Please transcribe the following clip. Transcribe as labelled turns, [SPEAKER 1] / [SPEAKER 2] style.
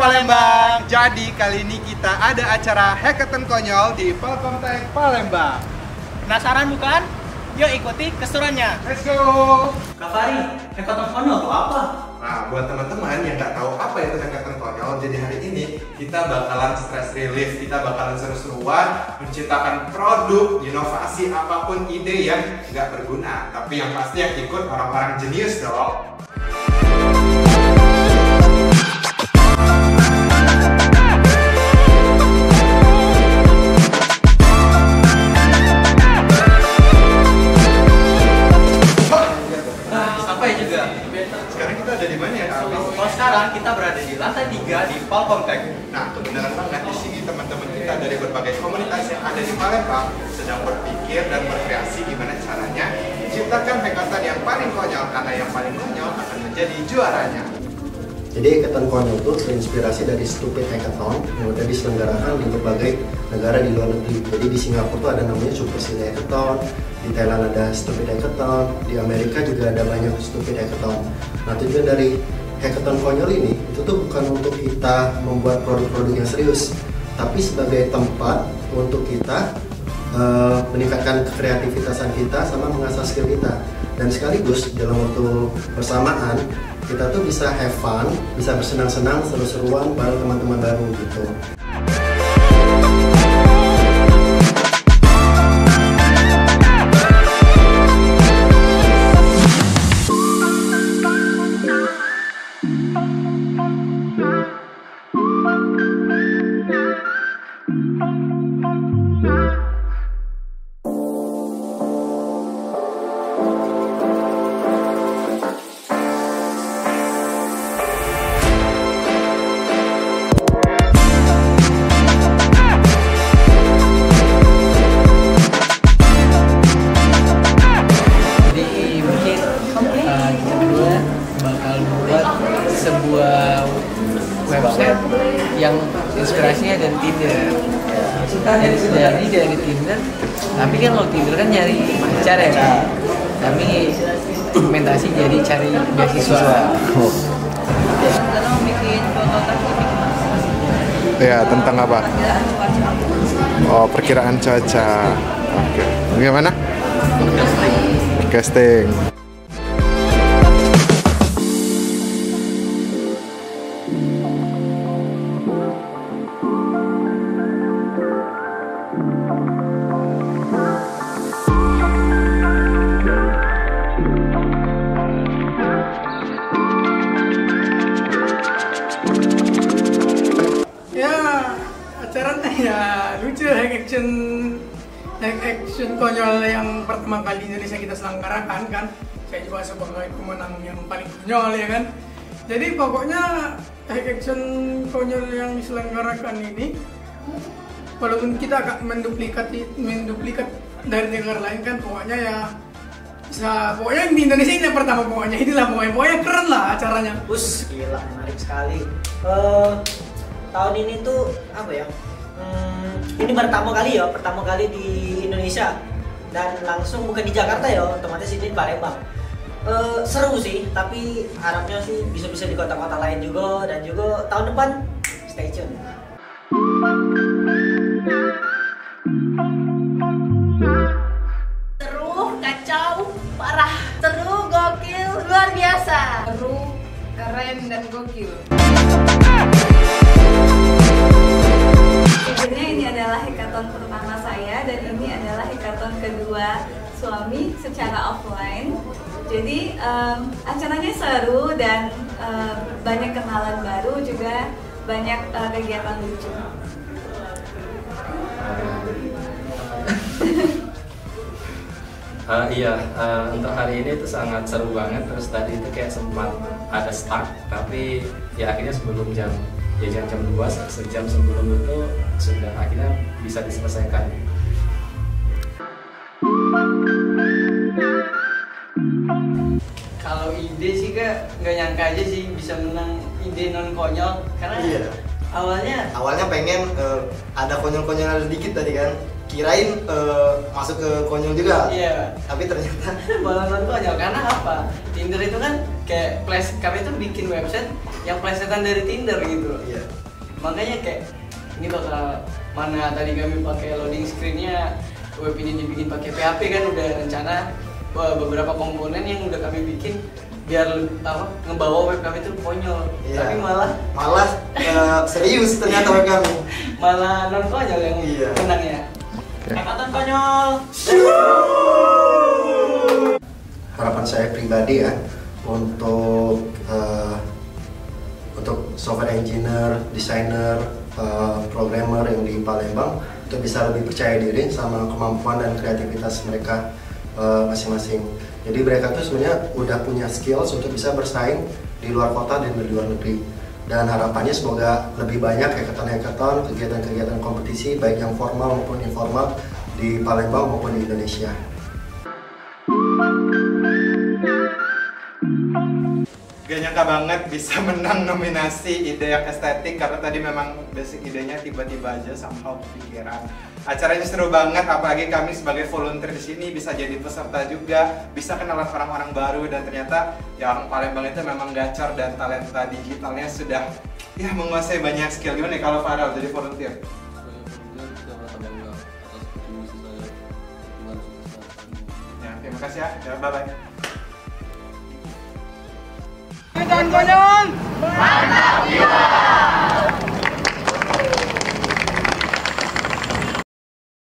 [SPEAKER 1] Palembang. Jadi kali ini kita ada acara hackathon konyol di Polkomtek Palembang.
[SPEAKER 2] Penasaran bukan? Yuk ikuti keseruannya.
[SPEAKER 1] Let's go.
[SPEAKER 2] Kak Fari, hackathon konyol itu apa?
[SPEAKER 1] Nah, buat teman-teman yang nggak tahu apa itu hackathon konyol, jadi hari ini kita bakalan stress relief, kita bakalan seru-seruan menciptakan produk, inovasi, apapun ide yang nggak berguna, tapi yang pasti yang ikut orang-orang jenius dong. Sekarang kita ada di mana ya, Kak?
[SPEAKER 2] Oh, sekarang kita berada di lantai 3 di Polkomtek.
[SPEAKER 1] Nah, kebenaran banget di sini teman-teman kita dari berbagai komunitas yang ada di Palembang sedang berpikir dan berkreasi gimana caranya menciptakan hackathon yang paling konyol, karena yang paling konyol akan menjadi juaranya.
[SPEAKER 3] Jadi hackathon konyol itu terinspirasi dari Stupid Hackathon yang udah diselenggarakan di berbagai negara di luar negeri. Jadi di Singapura tuh ada namanya Super Silly Hackathon, di Thailand ada Stupid Hackathon, di Amerika juga ada banyak Stupid Hackathon. Nah, tujuan dari hackathon konyol ini itu tuh bukan untuk kita membuat produk-produk yang serius, tapi sebagai tempat untuk kita meningkatkan kreativitasan kita sama mengasah skill kita. Dan sekaligus dalam waktu bersamaan kita tuh bisa have fun, bisa bersenang-senang, seru-seruan bareng teman-teman baru gitu.
[SPEAKER 4] Sebuah website yang inspirasinya dari Tinder. Jadi dari Tinder, tapi kan kalau Tinder kan nyari pacar ya kan. Kami implementasi jadi cari beasiswa.
[SPEAKER 5] Sekarang bikin prototipe
[SPEAKER 1] Ya, tentang apa? Oh, perkiraan cuaca. Oke. Bagaimana? Casting.
[SPEAKER 6] Acaranya ya lucu, hack action konyol yang pertama kali di Indonesia kita selenggarakan kan. Saya juga sebagai pemenang yang paling konyol ya kan. Jadi pokoknya hack action konyol yang diselenggarakan ini, walaupun kita agak menduplikat dari negara lain kan, pokoknya ya pokoknya di Indonesia ini yang pertama, pokoknya keren lah acaranya.
[SPEAKER 2] Gila, menarik sekali. Tahun ini tuh apa ya? Ini pertama kali di Indonesia, dan langsung bukan di Jakarta ya, otomatis ini di Palembang. Seru sih, tapi harapnya sih bisa di kota-kota lain juga, dan juga tahun depan stay tune.
[SPEAKER 5] seru, kacau, parah, seru, gokil, luar biasa, seru, keren dan gokil.
[SPEAKER 7] Sebenarnya ini adalah hackathon pertama saya dan ini adalah hackathon kedua suami secara offline. Jadi acaranya seru dan banyak kenalan baru, juga banyak kegiatan lucu.
[SPEAKER 8] Untuk hari ini itu sangat seru banget. Terus tadi itu kayak sempat ada stuck, tapi ya akhirnya sebelum jam 2, sejam sebelum itu sudah akhirnya bisa diselesaikan.
[SPEAKER 4] Kalau ide sih Kak, nggak nyangka aja sih bisa menang ide non konyol, karena
[SPEAKER 3] awalnya pengen ada konyol-konyol sedikit tadi kan, kirain masuk ke konyol juga.
[SPEAKER 4] Iya.
[SPEAKER 3] Tapi ternyata
[SPEAKER 4] malah non konyol. Karena apa? Tinder itu kan kayak kami itu bikin website yang plesetan dari Tinder gitu.
[SPEAKER 3] Iya.
[SPEAKER 4] makanya kayak ini bakal mana tadi kami pakai loading screen-nya, web ini dibikin pakai PHP kan udah rencana beberapa komponen yang udah kami bikin biar ngebawa web kami itu konyol.
[SPEAKER 3] Iya.
[SPEAKER 4] Tapi malah
[SPEAKER 3] serius ternyata web kami.
[SPEAKER 4] malah non konyol yang menang ya.
[SPEAKER 2] Hackathon konyol.
[SPEAKER 3] Harapan saya pribadi ya untuk software engineer, designer, programmer yang di Palembang untuk bisa lebih percaya diri sama kemampuan dan kreativitas mereka masing-masing. Jadi mereka tuh sebenarnya udah punya skills untuk bisa bersaing di luar kota dan di luar negeri. Dan harapannya semoga lebih banyak hackathon, kegiatan-kegiatan kompetisi baik yang formal maupun informal di Palembang maupun di Indonesia.
[SPEAKER 1] Gak nyangka banget bisa menang nominasi ide yang estetik karena tadi memang basic idenya tiba-tiba aja somehow kepikiran. Acaranya seru banget, apalagi kami sebagai volunteer di sini bisa jadi peserta juga, bisa kenalan orang-orang baru dan ternyata ya orang Palembang itu memang gacor dan talenta digitalnya sudah ya menguasai banyak skill. Gimana nih kalau Farel jadi volunteer? Ya, terima kasih ya, bye-bye.
[SPEAKER 6] Hackathon konyol.
[SPEAKER 5] Mantap jiwa.